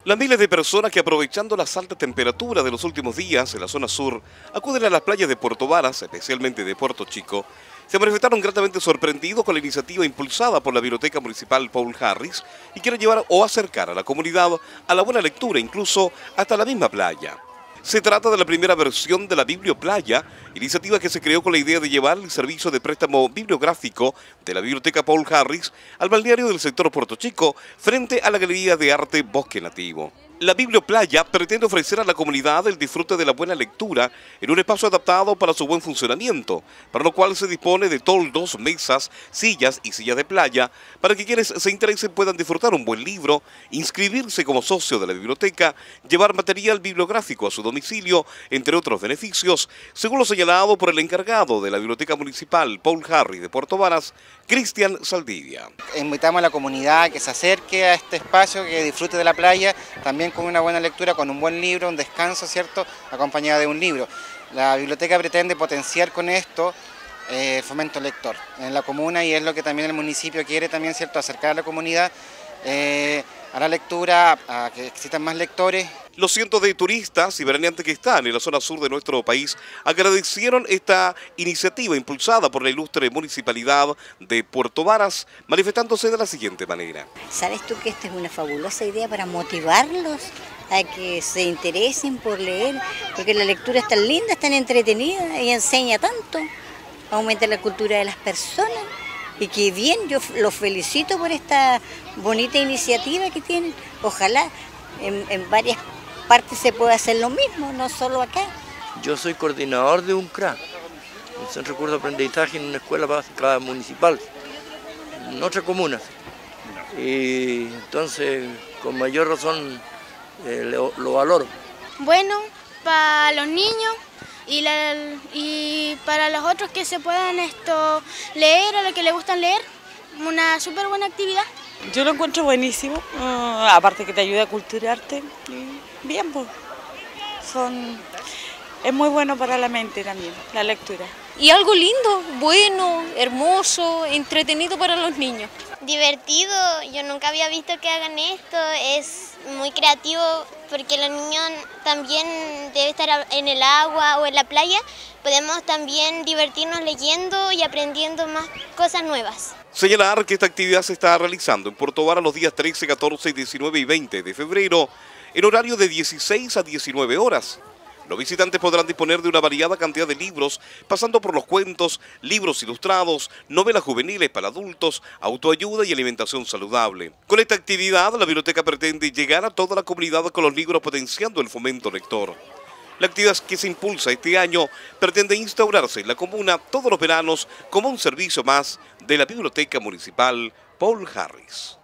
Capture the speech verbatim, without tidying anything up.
Las miles de personas que, aprovechando las altas temperaturas de los últimos días en la zona sur, acuden a las playas de Puerto Varas, especialmente de Puerto Chico, se manifestaron gratamente sorprendidos con la iniciativa impulsada por la Biblioteca Municipal Paul Harris y quieren llevar o acercar a la comunidad a la buena lectura, incluso hasta la misma playa. Se trata de la primera versión de la Biblioplaya, iniciativa que se creó con la idea de llevar el servicio de préstamo bibliográfico de la Biblioteca Paul Harris al balneario del sector Puerto Chico, frente a la Galería de Arte Bosque Nativo. La Biblioplaya pretende ofrecer a la comunidad el disfrute de la buena lectura en un espacio adaptado para su buen funcionamiento, para lo cual se dispone de toldos, mesas, sillas y sillas de playa, para que quienes se interesen puedan disfrutar un buen libro, inscribirse como socio de la biblioteca, llevar material bibliográfico a su domicilio, entre otros beneficios, según lo señalado por el encargado de la Biblioteca Municipal Paul Harris de Puerto Varas, Cristian Saldivia. Invitamos a la comunidad que se acerque a este espacio, que disfrute de la playa, también con una buena lectura, con un buen libro, un descanso, ¿cierto?, acompañado de un libro. La biblioteca pretende potenciar con esto eh, el fomento lector en la comuna, y es lo que también el municipio quiere también, ¿cierto?, acercar a la comunidad eh, a la lectura, a que existan más lectores. Los cientos de turistas y veraneantes que están en la zona sur de nuestro país agradecieron esta iniciativa impulsada por la ilustre municipalidad de Puerto Varas, manifestándose de la siguiente manera. ¿Sabes tú que esta es una fabulosa idea para motivarlos a que se interesen por leer? Porque la lectura es tan linda, es tan entretenida y enseña tanto, aumenta la cultura de las personas. Y que bien, yo los felicito por esta bonita iniciativa que tienen. Ojalá en, en varias partes se pueda hacer lo mismo, no solo acá. Yo soy coordinador de un C R A, un Centro de Curso de Aprendizaje en una escuela básica municipal, en otra comuna. Y entonces, con mayor razón, eh, lo, lo valoro. Bueno, para los niños y, la, y para los otros que se puedan esto leer o los que les gustan leer, una súper buena actividad. Yo lo encuentro buenísimo, uh, aparte que te ayuda a culturarte, y bien, pues, son, es muy bueno para la mente también, la lectura. Y algo lindo, bueno, hermoso, entretenido para los niños. Divertido, yo nunca había visto que hagan esto, es muy creativo porque los niños también deben estar en el agua o en la playa, podemos también divertirnos leyendo y aprendiendo más cosas nuevas. Señalar que esta actividad se está realizando en Puerto Varas los días trece, catorce, diecinueve y veinte de febrero, en horario de dieciséis a diecinueve horas. Los visitantes podrán disponer de una variada cantidad de libros, pasando por los cuentos, libros ilustrados, novelas juveniles para adultos, autoayuda y alimentación saludable. Con esta actividad, la biblioteca pretende llegar a toda la comunidad con los libros, potenciando el fomento lector. La actividad que se impulsa este año pretende instaurarse en la comuna todos los veranos como un servicio más de la Biblioteca Municipal Paul Harris.